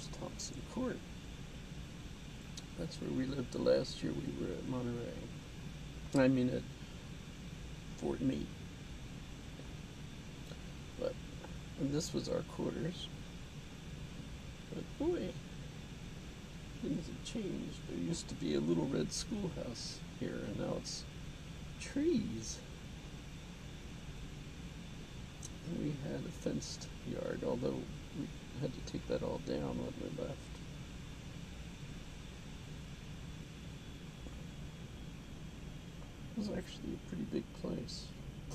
there's Thompson Court. That's where we lived the last year we were at Monterey. I mean at Fort Meade. But and this was our quarters. But boy, things have changed. There used to be a little red schoolhouse here, and now it's trees. And we had a fenced yard, although we had to take that all down when we left. It was actually a pretty big place.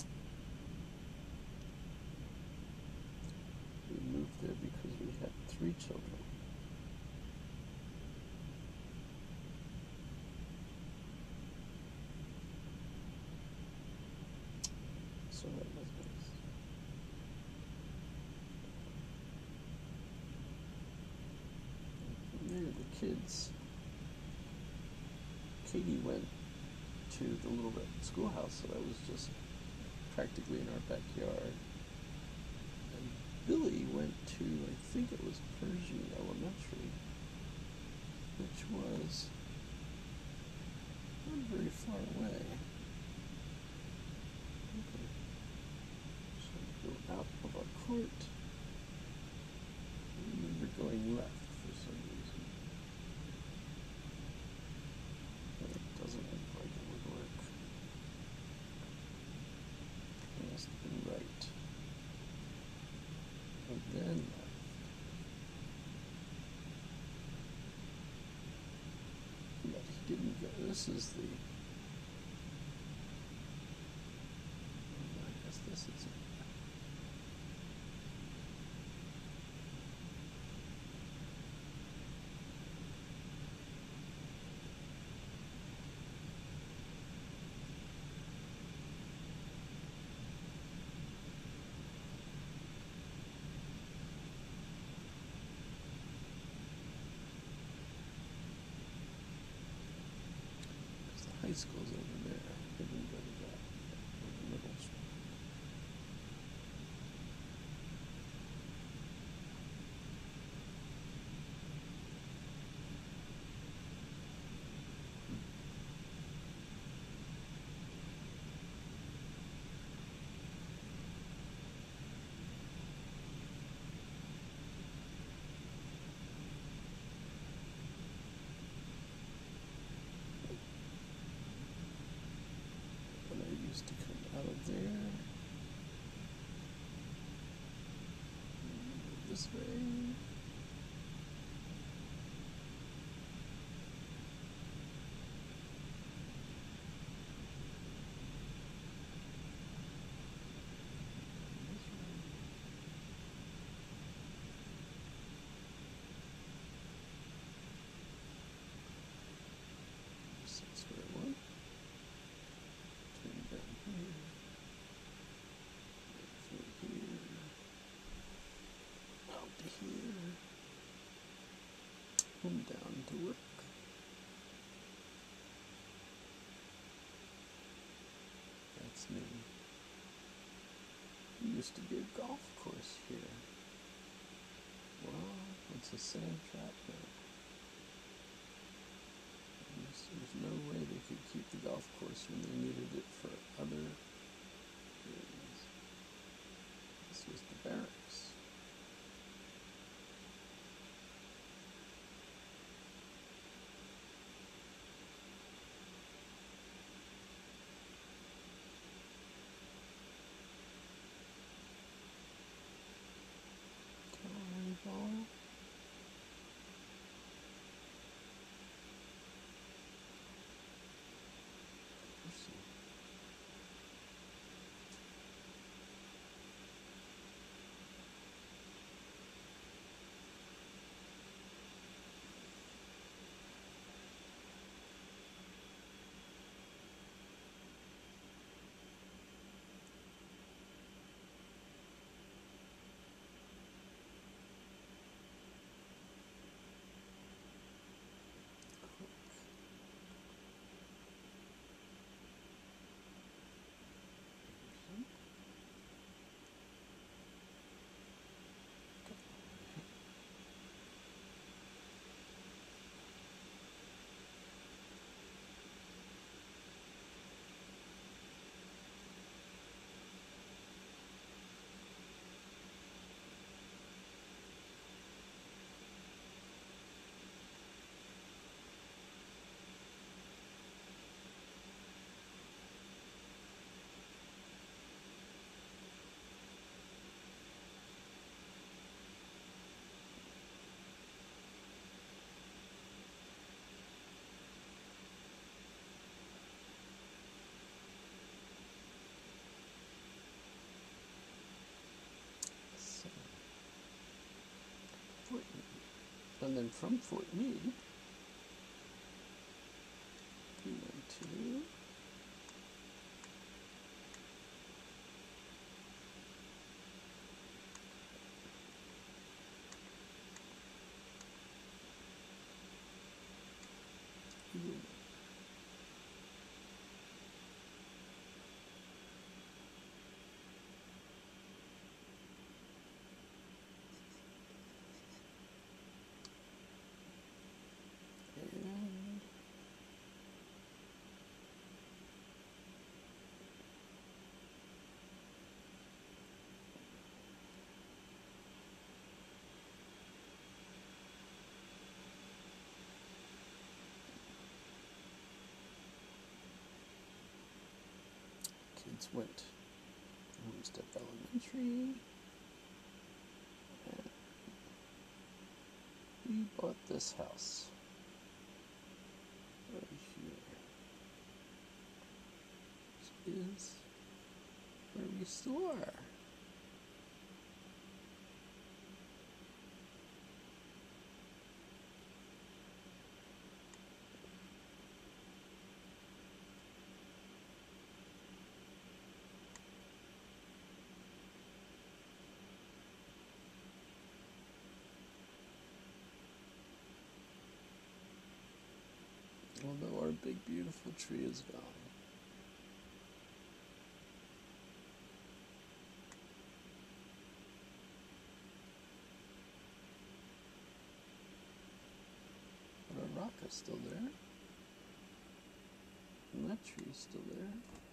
We moved there because we had 3 children. So that was nice. And there, the kids. Katie went to the little red schoolhouse that I was just practically in our backyard. And Billy went to, I think it was Pershing Elementary, which was not very far away. Okay. So we go out of our court. I remember going left for some reason. But it doesn't look like it would work. It must have been right. And then left. But he didn't go. This is the. I guess this is it. High school's over there. I didn't go to that. Middle school. When I used to come out of there. This way. That's where I went. Turn down here. Through here. Out to here. And down to work. That's me. There used to be a golf course here. Well, it's a sand trap now. There's no way they could keep the golf course when they needed it for other things. This was the barracks. Volleyball. And then from Fort Meade, we went to and kids went to Homestead Elementary, and we bought this house right here, which is where we still are. Although our big beautiful tree is gone. But our rock is still there. And that tree is still there.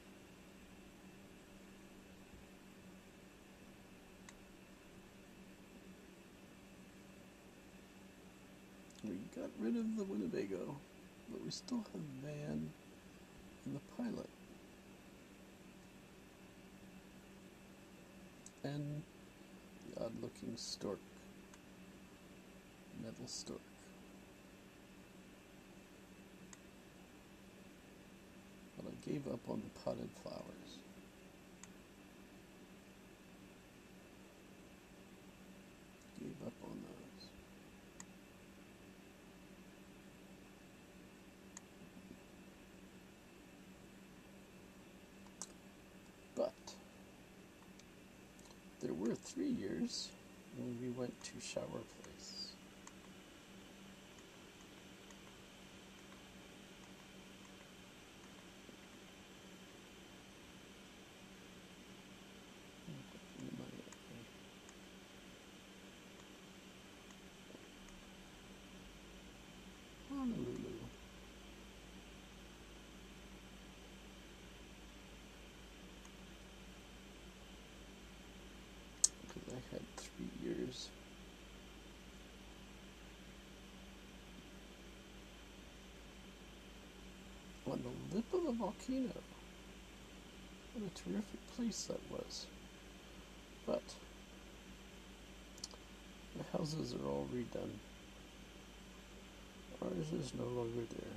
We got rid of the Winnebago, but we still have Van and the Pilot. And the odd-looking stork, metal stork. But I gave up on the potted flowers. Gave up on those. But there were 3 years when we went to Shower Place. Honolulu. Because I had 3 years. On the lip of the volcano. What a terrific place that was. But the houses are all redone. Ours is no longer there.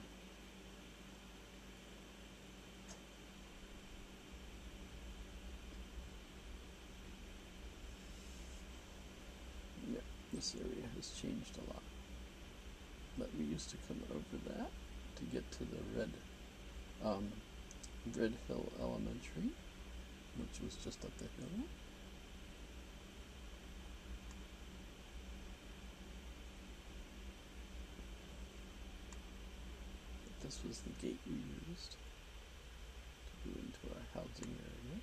Yeah, this area has changed a lot. But we used to come over that to get to the Red Hill Elementary, which was just up the hill. This was the gate we used to go into our housing area.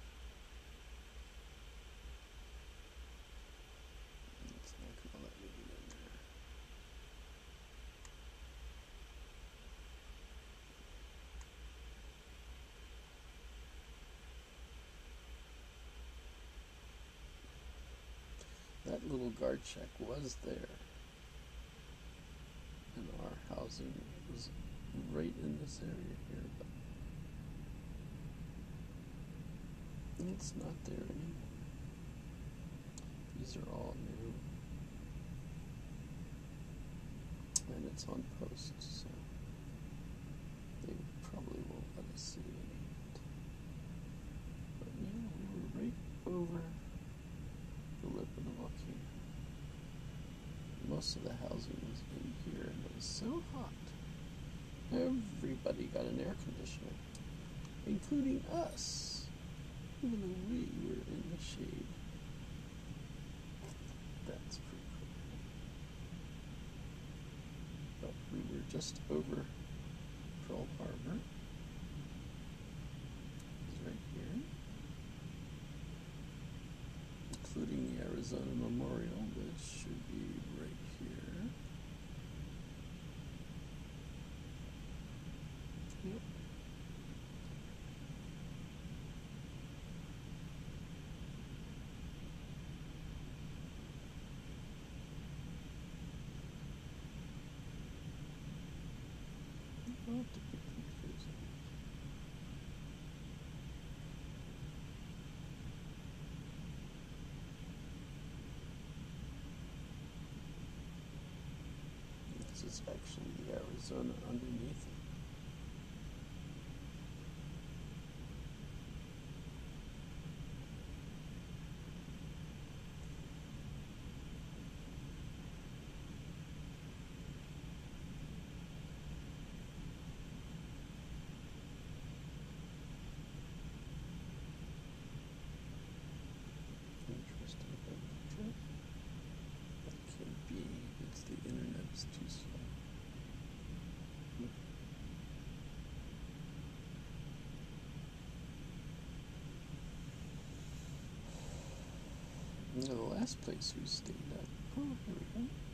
It's not going to let me get in there. That little guard shack was there. And our housing was right in this area here, but it's not there anymore. These are all new, and it's on posts, so they probably won't let us see any of it. But yeah, we were right over the lip of the volcano. most of the housing was in here, and it was so hot. Everybody got an air conditioner, including us, even though we were in the shade. That's pretty cool. But we were just over Pearl Harbor. It's right here, including the Arizona Memorial, which should be right here. Yep. I'll have to pick pictures. This is actually the Arizona underneath it. Interesting picture. That can't be. It's the internet is too slow. The last place we stayed at. Oh, here we go.